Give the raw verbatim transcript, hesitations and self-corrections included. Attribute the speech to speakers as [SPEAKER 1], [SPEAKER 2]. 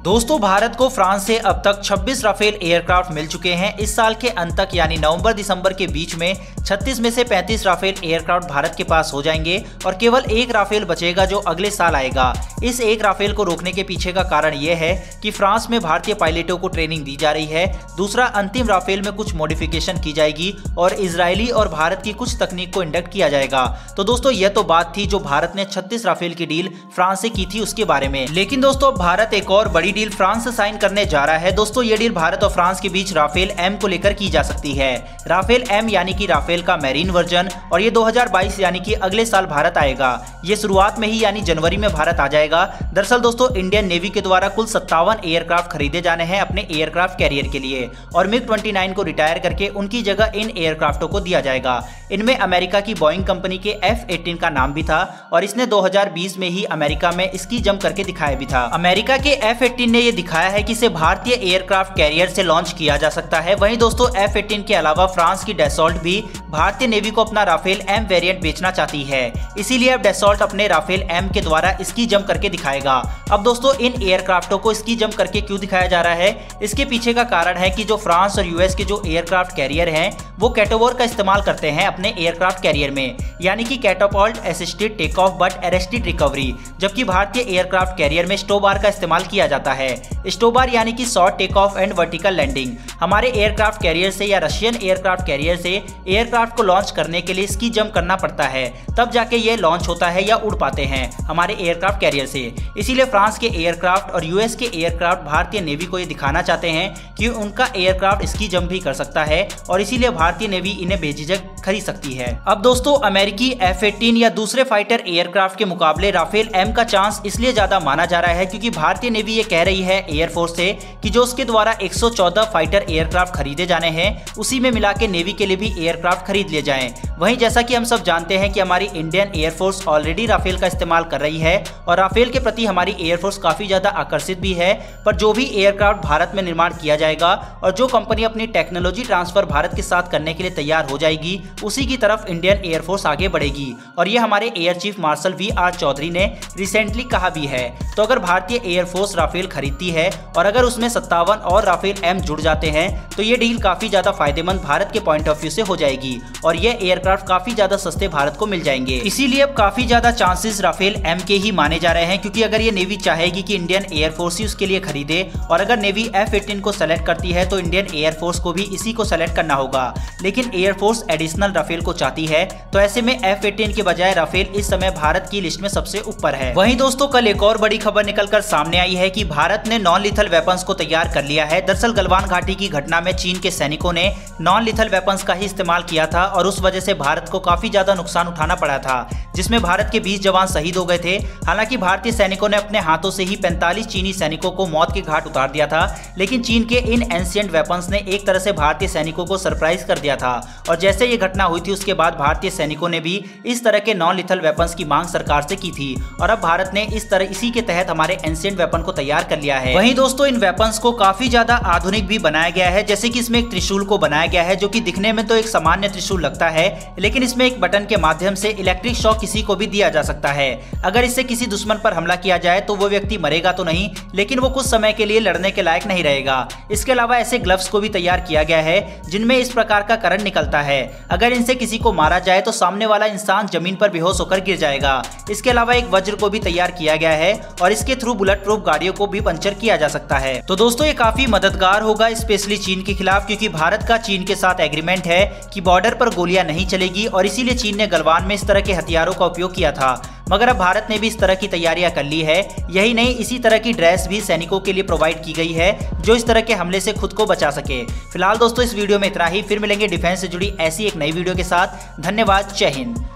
[SPEAKER 1] दोस्तों भारत को फ्रांस से अब तक छब्बीस राफेल एयरक्राफ्ट मिल चुके हैं। इस साल के अंत तक यानी नवंबर दिसंबर के बीच में छत्तीस में से पैंतीस राफेल एयरक्राफ्ट भारत के पास हो जाएंगे और केवल एक राफेल बचेगा जो अगले साल आएगा। इस एक राफेल को रोकने के पीछे का कारण यह है कि फ्रांस में भारतीय पायलटों को ट्रेनिंग दी जा रही है। दूसरा, अंतिम राफेल में कुछ मॉडिफिकेशन की जाएगी और इजरायली और भारत की कुछ तकनीक को इंडक्ट किया जाएगा। तो दोस्तों यह तो बात थी जो भारत ने छत्तीस राफेल की डील फ्रांस से की थी उसके बारे में। लेकिन दोस्तों भारत एक और बड़ी डील फ्रांस से साइन करने जा रहा है। दोस्तों ये डील भारत और फ्रांस के बीच राफेल एम को लेकर की जा सकती है। राफेल एम यानी कि राफेल का मैरीन वर्जन, और ये दो हज़ार बाईस यानी कि अगले साल भारत आएगा। ये शुरुआत में ही यानी जनवरी में भारत आ जाएगा। दरअसल दोस्तों इंडियन नेवी के द्वारा कुल सत्तावन एयरक्राफ्ट खरीदे जाने हैं अपने एयरक्राफ्ट कैरियर के लिए, और मिग उनतीस को रिटायर करके उनकी जगह इन एयरक्राफ्टों को दिया जाएगा। इनमें अमेरिका की बोइंग कंपनी के एफ अठारह का नाम भी था और इसने दो हज़ार बीस में ही अमेरिका में इसकी जंप करके दिखाया भी था। अमेरिका के एफ अठारह ने यह दिखाया है कि इसे भारतीय एयरक्राफ्ट कैरियर से लॉन्च किया जा सकता है। वहीं दोस्तों एफ अठारह के अलावा फ्रांस की डैसॉल्ट भी भारतीय नेवी को अपना राफेल एम वेरिएंट बेचना चाहती है, इसीलिए अब डैसॉल्ट अपने राफेल एम के द्वारा इसकी जंप करके दिखाएगा। अब दोस्तों इन एयरक्राफ्टों को इसकी जंप करके क्यों दिखाया जा रहा है, इसके पीछे का कारण है कि जो फ्रांस और यूएस के जो एयरक्राफ्ट कैरियर हैं वो कैटोवर का इस्तेमाल करते हैं अपने एयरक्राफ्ट कैरियर में, यानी कि catapult assisted take off but arrested recovery, जबकि भारतीय एयरक्राफ्ट कैरियर में स्टोबार का इस्तेमाल किया जाता है। स्टोबार यानी कि short take off and vertical landing. हमारे एयरक्राफ्ट कैरियर से या रशियन एयरक्राफ्ट कैरियर से एयरक्राफ्ट को लॉन्च करने के लिए इसकी जंप करना पड़ता है, तब जाके ये लॉन्च होता है या उड़ पाते हैं हमारे एयरक्राफ्ट कैरियर से। इसीलिए फ्रांस के एयरक्राफ्ट और यूएस के एयरक्राफ्ट भारतीय नेवी को ये दिखाना चाहते हैं कि उनका एयरक्राफ्ट इसकी जंप भी कर सकता है, और इसीलिए भारतीय नेवी इन्हें बेझिझक खरीद सकती है। अब दोस्तों अमेरिकी एफ अठारह या दूसरे फाइटर एयरक्राफ्ट के मुकाबले राफेल एम का चांस इसलिए ज्यादा माना जा रहा है क्योंकि भारतीय नेवी ये कह रही है एयरफोर्स से कि जो उसके द्वारा एक सौ चौदह फाइटर एयरक्राफ्ट खरीदे जाने हैं उसी में मिला के नेवी के लिए भी एयरक्राफ्ट खरीद लिए जाएं। वहीं जैसा कि हम सब जानते हैं कि हमारी इंडियन एयरफोर्स ऑलरेडी राफेल का इस्तेमाल कर रही है और राफेल के प्रति हमारी एयरफोर्स काफी ज्यादा आकर्षित भी है। पर जो भी एयरक्राफ्ट भारत में निर्माण किया जाएगा और जो कंपनी अपनी टेक्नोलॉजी ट्रांसफर भारत के साथ करने के लिए तैयार हो जाएगी उसी की तरफ इंडियन एयरफोर्स आगे बढ़ेगी, और ये हमारे air chief marshal V R Chaudhari ने रिसेंटली कहा भी है। तो अगर भारतीय एयरफोर्स राफेल खरीदती है और अगर उसमें सत्तावन और राफेल एम जुड़ जाते हैं तो ये डील काफी ज्यादा फायदेमंद भारत के पॉइंट ऑफ व्यू से हो जाएगी और ये एयरक्राफ्ट काफी ज्यादा सस्ते भारत को मिल जाएंगे। इसीलिए अब काफी ज्यादा चांसेस राफेल एम के ही माने जा रहे हैं, क्योंकि अगर ये नेवी चाहेगी कि इंडियन एयरफोर्स ही उसके लिए खरीदे और अगर नेवी एफ अठारह को सेलेक्ट करती है तो इंडियन एयरफोर्स को भी इसी को सेलेक्ट करना होगा। लेकिन एयरफोर्स एडिशनल राफेल को चाहती है, तो ऐसे में एफ अठारह के बजाय राफेल इस समय भारत की लिस्ट में सबसे ऊपर है। वहीं दोस्तों कल एक और बड़ी खबर निकलकर सामने आई है कि भारत ने नॉन लिथल वेपन्स को तैयार कर लिया है। दरअसल गलवान घाटी की घटना में चीन के सैनिकों ने नॉन लिथल वेपन्स का ही इस्तेमाल किया था और उस वजह से भारत को काफी ज्यादा नुकसान उठाना पड़ा था, जिसमें भारत के बीस जवान शहीद हो गए थे। हालांकि भारतीय सैनिकों ने अपने हाथों से ही पैंतालीस चीनी सैनिकों को मौत के घाट उतार दिया था, लेकिन चीन के इन एंशिएंट वेपन्स ने एक तरह से भारतीय सैनिकों को सरप्राइज कर दिया था। और जैसे ये घटना हुई थी उसके बाद भारतीय सैनिकों ने भी इस तरह के नॉन लिथल वेपन्स की मांग सरकार से की थी और अब भारत ने इस तरह इसी के तहत हमारे एंशिएंट वेपन को तैयार कर लिया है। वहीं दोस्तों इन वेपन्स को काफी ज्यादा आधुनिक भी बनाया गया है, जैसे कि इसमें एक त्रिशूल को बनाया गया है जो कि दिखने में तो एक सामान्य त्रिशूल लगता है, लेकिन इसमें एक बटन के माध्यम से इलेक्ट्रिक शॉक किसी को भी दिया जा सकता है। अगर इससे किसी दुश्मन पर हमला किया जाए तो वो व्यक्ति मरेगा तो नहीं, लेकिन वो कुछ समय के लिए लड़ने के लायक नहीं रहेगा। इसके अलावा ऐसे ग्लव्स को भी तैयार किया गया है जिनमें इस प्रकार का करंट निकलता है। अगर इनसे किसी को मारा जाए तो सामने वाला इंसान जमीन पर बेहोश होकर गिर जाएगा। इसके अलावा एक वज्र को भी तैयार किया गया है और इसके थ्रू बुलेट प्रूफ गाड़ियों को भी पंचर किया जा सकता है। तो दोस्तों ये काफी मददगार होगा स्पेशली चीन के खिलाफ, क्योंकि भारत का चीन के साथ एग्रीमेंट है कि बॉर्डर पर गोलियां नहीं चलेगी और इसीलिए चीन ने गलवान में इस तरह के हथियारों का उपयोग किया था। मगर अब भारत ने भी इस तरह की तैयारियां कर ली है। यही नहीं, इसी तरह की ड्रेस भी सैनिकों के लिए प्रोवाइड की गई है जो इस तरह के हमले से खुद को बचा सके। फिलहाल दोस्तों इस वीडियो में इतना ही, फिर मिलेंगे डिफेंस से जुड़ी ऐसी एक नई वीडियो के साथ। धन्यवाद, जय हिंद।